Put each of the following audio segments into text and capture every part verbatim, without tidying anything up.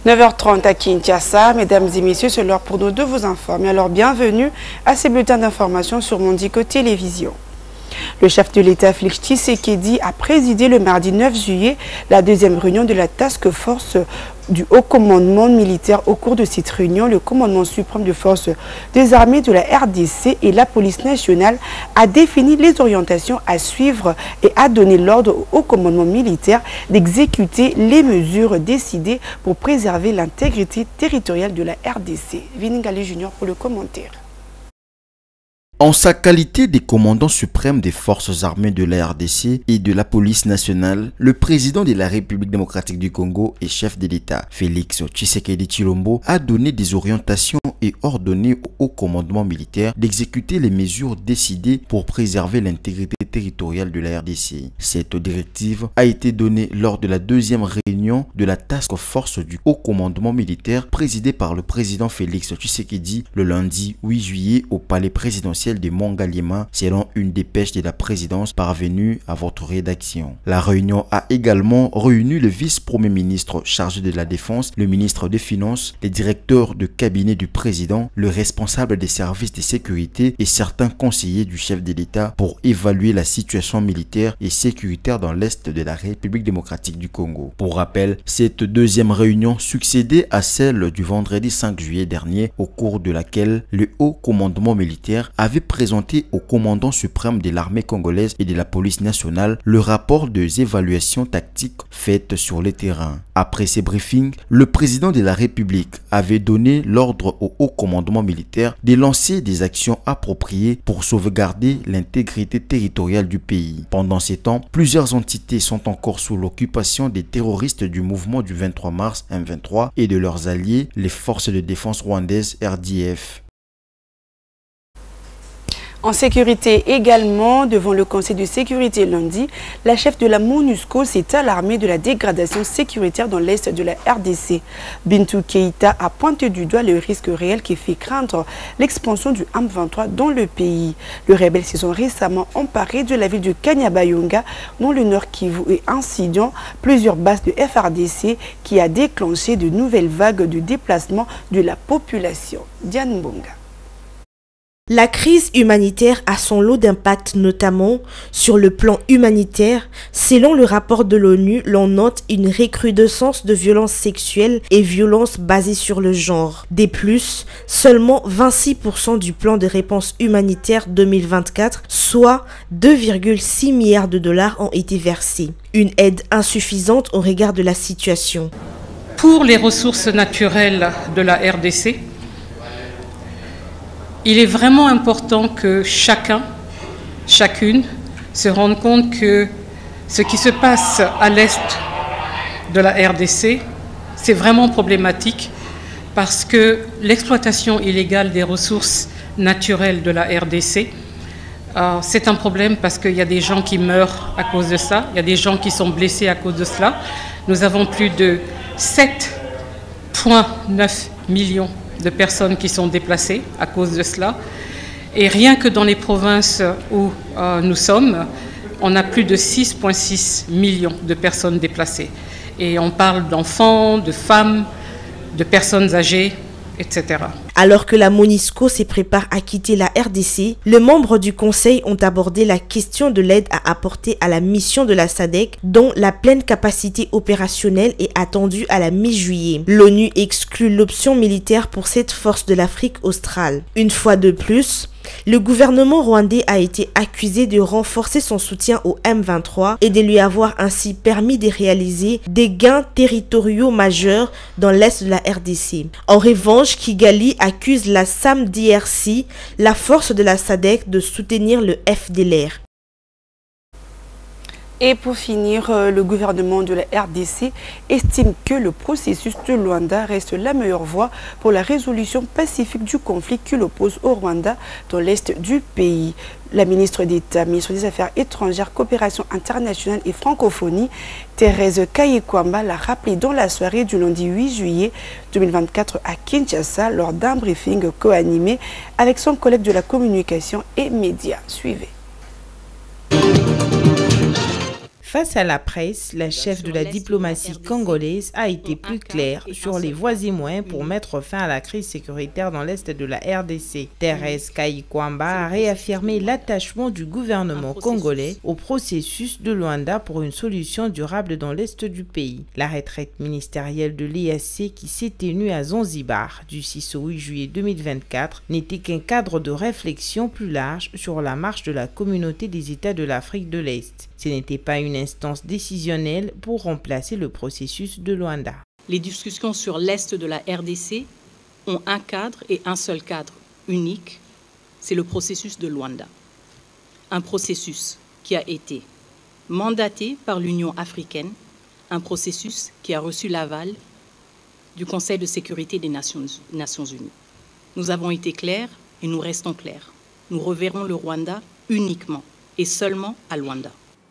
neuf heures trente à Kinshasa, mesdames et messieurs, c'est l'heure pour nous de vous informer. Alors bienvenue à ces bulletins d'information sur Mondico Télévision. Le chef de l'État, Félix Tshisekedi, a présidé le mardi neuf juillet la deuxième réunion de la Task Force du Haut Commandement militaire. Au cours de cette réunion, le commandement suprême de forces des armées de la R D C et la police nationale a défini les orientations à suivre et a donné l'ordre au Haut Commandement militaire d'exécuter les mesures décidées pour préserver l'intégrité territoriale de la R D C. Viningali Junior pour le commentaire. En sa qualité de commandant suprême des forces armées de la R D C et de la police nationale, le président de la République démocratique du Congo et chef de l'État, Félix Tshisekedi Tshilombo, a donné des orientations et ordonné au haut commandement militaire d'exécuter les mesures décidées pour préserver l'intégrité territoriale de la R D C. Cette directive a été donnée lors de la deuxième réunion de la Task Force du haut commandement militaire présidée par le président Félix Tshisekedi le lundi huit juillet au palais présidentiel de Mongaliema, selon une dépêche de la présidence parvenue à votre rédaction. La réunion a également réuni le vice-premier ministre chargé de la Défense, le ministre des Finances, les directeurs de cabinet du président, le responsable des services de sécurité et certains conseillers du chef de l'État pour évaluer la situation militaire et sécuritaire dans l'Est de la République démocratique du Congo. Pour rappel, cette deuxième réunion succédait à celle du vendredi cinq juillet dernier, au cours de laquelle le haut commandement militaire avait présenté au commandant suprême de l'armée congolaise et de la police nationale le rapport des évaluations tactiques faites sur le terrain. Après ces briefings, le président de la République avait donné l'ordre au haut commandement militaire de lancer des actions appropriées pour sauvegarder l'intégrité territoriale du pays. Pendant ces temps, plusieurs entités sont encore sous l'occupation des terroristes du mouvement du vingt-trois mars M vingt-trois et de leurs alliés, les forces de défense rwandaises R D F. En sécurité également, devant le Conseil de sécurité lundi, la chef de la MONUSCO s'est alarmée de la dégradation sécuritaire dans l'Est de la R D C. Bintou Keïta a pointé du doigt le risque réel qui fait craindre l'expansion du M vingt-trois dans le pays. Les rebelles se sont récemment emparés de la ville de Kanyabayonga, dans le Nord Kivu, et incendiant plusieurs bases de F R D C qui a déclenché de nouvelles vagues de déplacement de la population. Diane Mbonga. La crise humanitaire a son lot d'impact, notamment sur le plan humanitaire. Selon le rapport de l'ONU, l'on note une recrudescence de violences sexuelles et violences basées sur le genre. De plus, seulement vingt-six pour cent du plan de réponse humanitaire deux mille vingt-quatre, soit deux virgule six milliards de dollars, ont été versés. Une aide insuffisante au regard de la situation. Pour les ressources naturelles de la R D C, il est vraiment important que chacun, chacune, se rende compte que ce qui se passe à l'est de la R D C, c'est vraiment problématique parce que l'exploitation illégale des ressources naturelles de la R D C, euh, c'est un problème parce qu'il y a des gens qui meurent à cause de ça, il y a des gens qui sont blessés à cause de cela. Nous avons plus de sept virgule neuf millions de personnes qui sont déplacées à cause de cela. Et rien que dans les provinces où euh, nous sommes, on a plus de six virgule six millions de personnes déplacées. Et on parle d'enfants, de femmes, de personnes âgées, et cetera. Alors que la MONUSCO se prépare à quitter la R D C, les membres du Conseil ont abordé la question de l'aide à apporter à la mission de la SADC, dont la pleine capacité opérationnelle est attendue à la mi-juillet. L'ONU exclut l'option militaire pour cette force de l'Afrique australe. Une fois de plus, le gouvernement rwandais a été accusé de renforcer son soutien au M vingt-trois et de lui avoir ainsi permis de réaliser des gains territoriaux majeurs dans l'est de la R D C. En revanche, Kigali accuse la S A M D R C, la force de la SADC, de soutenir le F D L R. Et pour finir, le gouvernement de la R D C estime que le processus de Luanda reste la meilleure voie pour la résolution pacifique du conflit qui l'oppose au Rwanda dans l'est du pays. La ministre d'État, ministre des Affaires étrangères, coopération internationale et francophonie, Thérèse Kayekwamba, l'a rappelé dans la soirée du lundi huit juillet deux mille vingt-quatre à Kinshasa lors d'un briefing co-animé avec son collègue de la communication et médias. Suivez. Face à la presse, la chef de la diplomatie congolaise a été plus claire sur les voies et moyens pour mettre fin à la crise sécuritaire dans l'est de la R D C. Thérèse Kayikwamba a réaffirmé l'attachement du gouvernement congolais au processus de Luanda pour une solution durable dans l'est du pays. La retraite ministérielle de l'E A C qui s'est tenue à Zanzibar du six au huit juillet deux mille vingt-quatre n'était qu'un cadre de réflexion plus large sur la marche de la communauté des États de l'Afrique de l'Est. Ce n'était pas une instance décisionnelle pour remplacer le processus de Luanda. Les discussions sur l'Est de la R D C ont un cadre et un seul cadre unique, c'est le processus de Luanda. Un processus qui a été mandaté par l'Union africaine, un processus qui a reçu l'aval du Conseil de sécurité des Nations, Nations Unies. Nous avons été clairs et nous restons clairs. Nous reverrons le Rwanda uniquement et seulement à Luanda.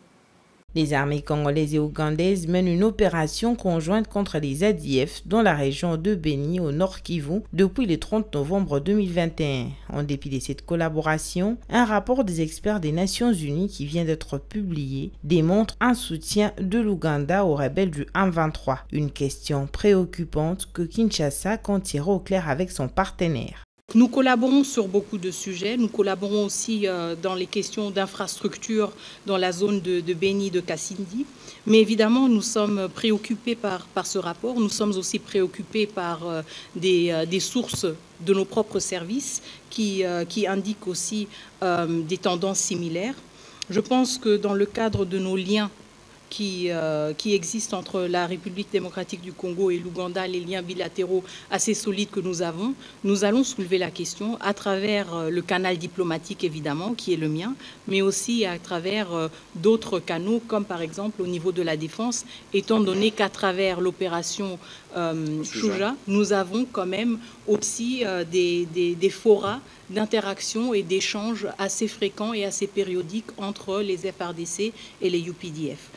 Les armées congolaises et ougandaises mènent une opération conjointe contre les A D F dans la région de Beni, au Nord Kivu, depuis le trente novembre deux mille vingt et un. En dépit de cette collaboration, un rapport des experts des Nations Unies qui vient d'être publié démontre un soutien de l'Ouganda aux rebelles du M vingt-trois. Une question préoccupante que Kinshasa compte tirer au clair avec son partenaire. Nous collaborons sur beaucoup de sujets. Nous collaborons aussi euh, dans les questions d'infrastructure dans la zone de, de Beni, de Kasindi. Mais évidemment, nous sommes préoccupés par, par ce rapport. Nous sommes aussi préoccupés par euh, des, euh, des sources de nos propres services qui, euh, qui indiquent aussi euh, des tendances similaires. Je pense que dans le cadre de nos liens Qui, euh, qui existe entre la République démocratique du Congo et l'Ouganda, les liens bilatéraux assez solides que nous avons, nous allons soulever la question à travers euh, le canal diplomatique évidemment, qui est le mien, mais aussi à travers euh, d'autres canaux, comme par exemple au niveau de la défense, étant donné qu'à travers l'opération euh, Shuja, nous avons quand même aussi euh, des, des, des forats d'interaction et d'échanges assez fréquents et assez périodiques entre les F R D C et les U P D F.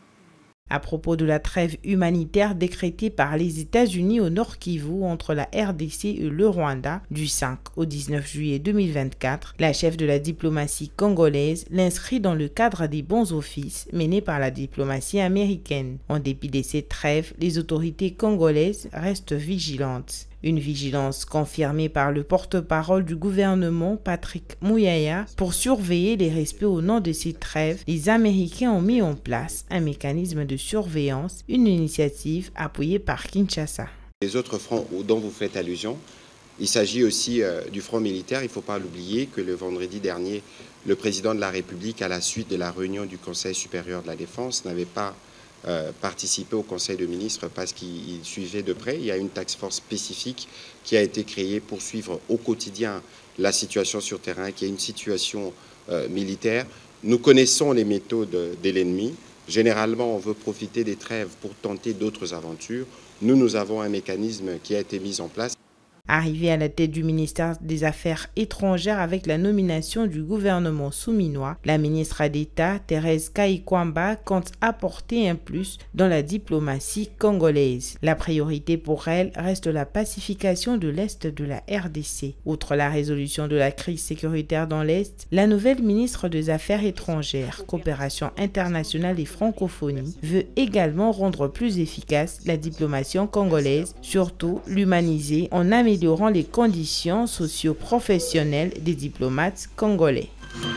À propos de la trêve humanitaire décrétée par les États-Unis au Nord Kivu entre la R D C et le Rwanda du cinq au dix-neuf juillet deux mille vingt-quatre, la chef de la diplomatie congolaise l'inscrit dans le cadre des bons offices menés par la diplomatie américaine. En dépit de ces trêves, les autorités congolaises restent vigilantes. Une vigilance confirmée par le porte-parole du gouvernement, Patrick Muyaya. Pour surveiller les respects au nom de ces trêves, les Américains ont mis en place un mécanisme de surveillance, une initiative appuyée par Kinshasa. Les autres fronts dont vous faites allusion, il s'agit aussi euh, du front militaire. Il ne faut pas l'oublier que le vendredi dernier, le président de la République, à la suite de la réunion du Conseil supérieur de la Défense, n'avait pas Euh, participer au Conseil de ministres parce qu'il suivait de près. Il y a une task force spécifique qui a été créée pour suivre au quotidien la situation sur terrain, qui est une situation euh, militaire. Nous connaissons les méthodes de l'ennemi. Généralement, on veut profiter des trêves pour tenter d'autres aventures. Nous, nous avons un mécanisme qui a été mis en place. Arrivée à la tête du ministère des Affaires étrangères avec la nomination du gouvernement souminois, la ministre d'État Thérèse Kayikwamba compte apporter un plus dans la diplomatie congolaise. La priorité pour elle reste la pacification de l'Est de la R D C. Outre la résolution de la crise sécuritaire dans l'Est, la nouvelle ministre des Affaires étrangères, coopération internationale et francophonie veut également rendre plus efficace la diplomatie congolaise, surtout l'humaniser en améliorant améliorant les conditions socio-professionnelles des diplomates congolais.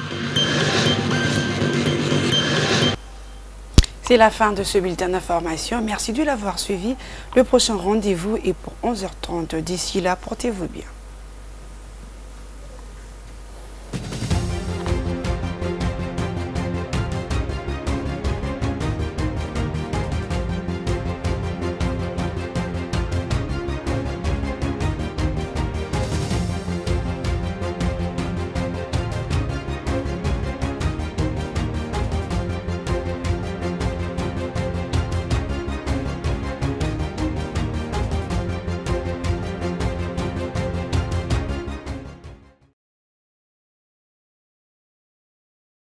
C'est la fin de ce bulletin d'information. Merci de l'avoir suivi. Le prochain rendez-vous est pour onze heures trente. D'ici là, portez-vous bien.